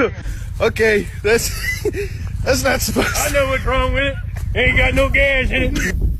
Okay, that's not supposed to. I know what's wrong with it. Ain't got no gas in it.